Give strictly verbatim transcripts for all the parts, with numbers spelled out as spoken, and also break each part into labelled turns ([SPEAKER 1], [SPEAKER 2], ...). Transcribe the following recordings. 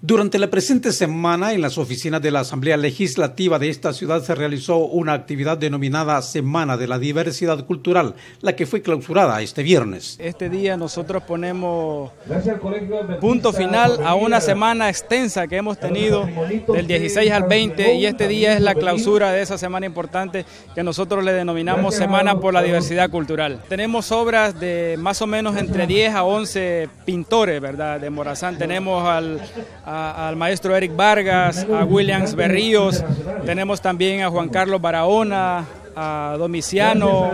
[SPEAKER 1] Durante la presente semana, en las oficinas de la Asamblea Legislativa de esta ciudad se realizó una actividad denominada Semana de la Diversidad Cultural, la que fue clausurada este viernes.
[SPEAKER 2] Este día nosotros ponemos punto final a una semana extensa que hemos tenido del dieciséis al veinte, y este día es la clausura de esa semana importante que nosotros le denominamos Semana por la Diversidad Cultural. Tenemos obras de más o menos entre diez a once pintores, ¿verdad?, de Morazán. Tenemos al A, al maestro Eric Vargas, a Williams Berríos, tenemos también a Juan Carlos Barahona, a Domiciano,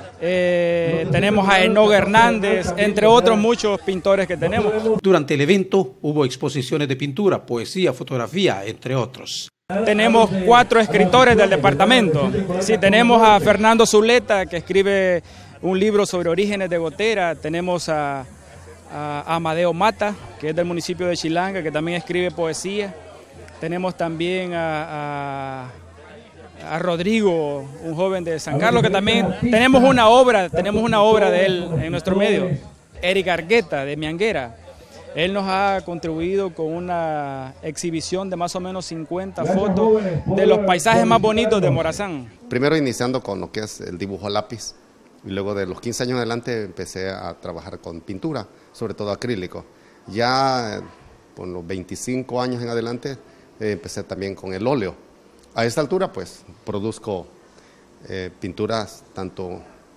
[SPEAKER 2] eh, tenemos a Enoch Hernández, entre otros muchos pintores que tenemos.
[SPEAKER 1] Durante el evento hubo exposiciones de pintura, poesía, fotografía, entre otros.
[SPEAKER 2] Tenemos cuatro escritores del departamento. Sí, tenemos a Fernando Zuleta, que escribe un libro sobre orígenes de Gotera. Tenemos a a Amadeo Mata, que es del municipio de Chilanga, que también escribe poesía. Tenemos también a, a, a Rodrigo, un joven de San Carlos, que también tenemos una obra, tenemos una obra de él en nuestro medio. Eric Argueta, de Mianguera. Él nos ha contribuido con una exhibición de más o menos cincuenta fotos de los paisajes más bonitos de Morazán.
[SPEAKER 3] Primero iniciando con lo que es el dibujo a lápiz. Y luego de los quince años en adelante empecé a trabajar con pintura, sobre todo acrílico. Ya con los veinticinco años en adelante eh, empecé también con el óleo. A esta altura pues produzco eh, pinturas tanto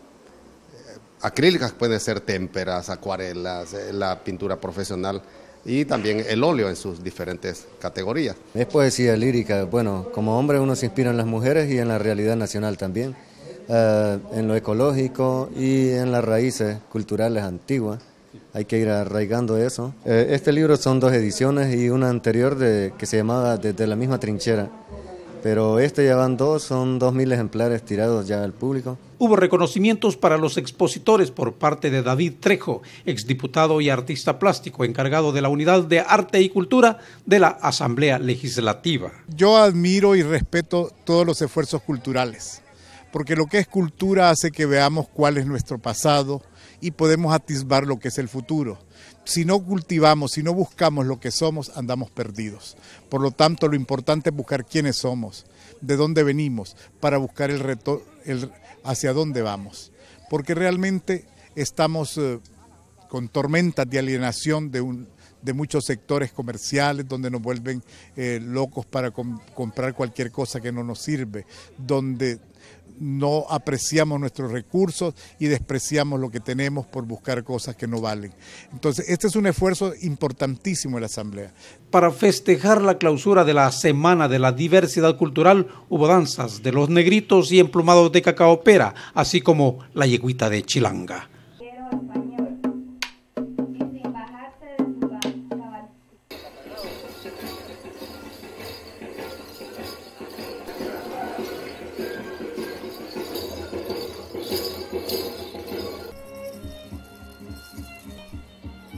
[SPEAKER 3] eh, acrílicas, pueden ser témperas, acuarelas, eh, la pintura profesional y también el óleo en sus diferentes categorías.
[SPEAKER 4] Es poesía lírica. Bueno, como hombre uno se inspira en las mujeres y en la realidad nacional también. Uh, en lo ecológico y en las raíces culturales antiguas, hay que ir arraigando eso. Uh, este libro son dos ediciones y una anterior de, que se llamaba Desde la misma trinchera, pero este ya van dos, son dos mil ejemplares tirados ya al público.
[SPEAKER 1] Hubo reconocimientos para los expositores por parte de David Trejo, exdiputado y artista plástico encargado de la Unidad de Arte y Cultura de la Asamblea Legislativa.
[SPEAKER 5] Yo admiro y respeto todos los esfuerzos culturales, porque lo que es cultura hace que veamos cuál es nuestro pasado y podemos atisbar lo que es el futuro. Si no cultivamos, si no buscamos lo que somos, andamos perdidos. Por lo tanto, lo importante es buscar quiénes somos, de dónde venimos, para buscar el reto, el, hacia dónde vamos. Porque realmente estamos eh, con tormentas de alienación de un... de muchos sectores comerciales donde nos vuelven eh, locos para com comprar cualquier cosa que no nos sirve, donde no apreciamos nuestros recursos y despreciamos lo que tenemos por buscar cosas que no valen. Entonces, este es un esfuerzo importantísimo de la Asamblea.
[SPEAKER 1] Para festejar la clausura de la Semana de la Diversidad Cultural, hubo danzas de los negritos y emplumados de Cacaopera, así como la yegüita de Chilanga.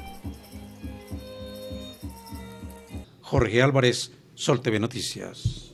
[SPEAKER 1] Jorge Álvarez, Sol T V Noticias.